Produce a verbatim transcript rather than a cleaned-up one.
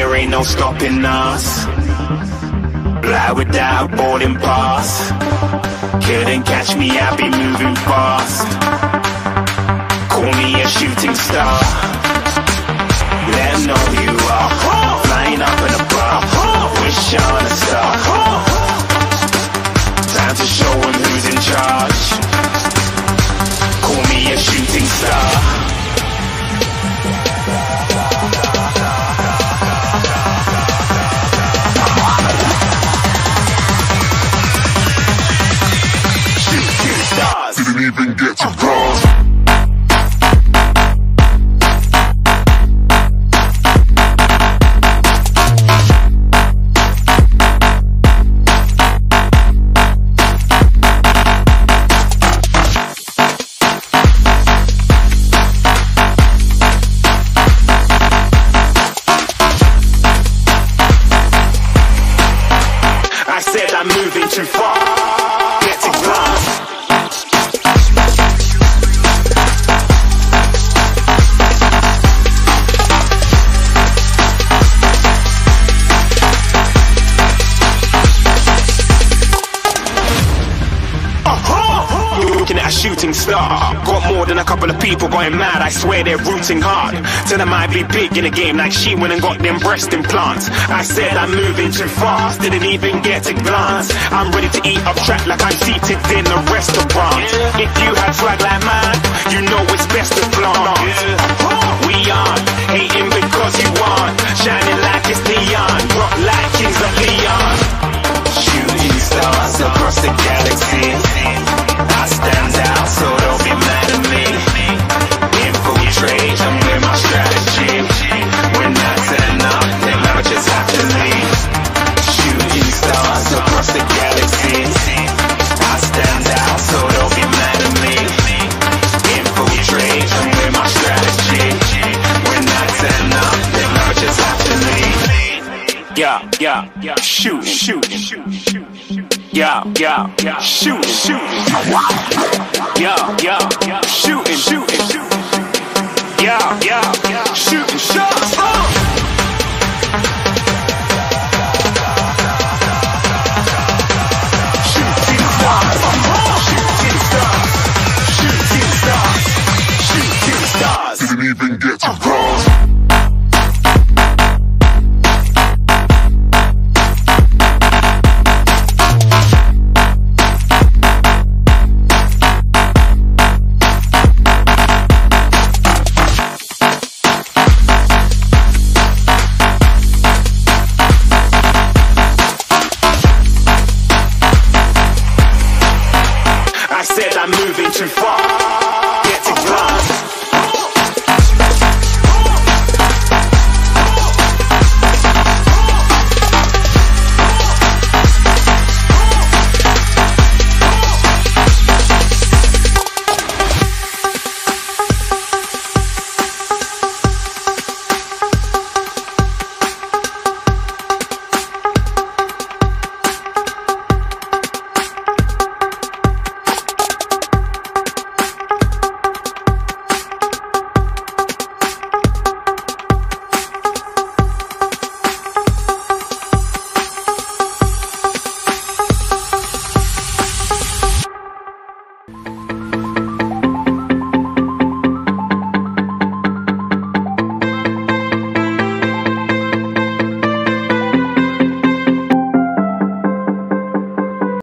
there ain't no stopping us. Fly without boarding pass. Couldn't catch me, I be moving fast. Call me a shooting star. Let them know who you are. Flying up in a bar. Wish on a star. Time to show them who's in charge. Call me a shooting star. Didn't even get to cross. I said I'm moving too far. Get to glass. Looking at a shooting star. Got more than a couple of people going mad, I swear they're rooting hard. Tell them I be big in the game like she went and got them breast implants. I said I'm moving too fast, didn't even get a glance. I'm ready to eat up track like I'm seated in a restaurant. If you had swag like mine, you know it's best to flaunt. We aren't hating because you aren't shining like it's neon, rock like kings of Leon. Shooting stars across the galaxy. I stand out, so don't be mad at me. Infiltrate, I'm with my strategy. When I turn up, then I just have to leave. Shooting stars across the galaxy. I stand out, so don't be mad at me. Infiltrate, I'm with my strategy. When I turn up, then I just have to leave. Yeah, yeah, yeah, shoot, shoot, shoot, shoot. Yeah, yeah, yeah, shooting, shooting. Yeah, yeah, yeah, shooting, shooting, shooting. Yeah, yeah, yeah, shooting shots. Shooting stars, shooting stars, shooting stars, shooting stars. Didn't even get to cross. I'm moving too far.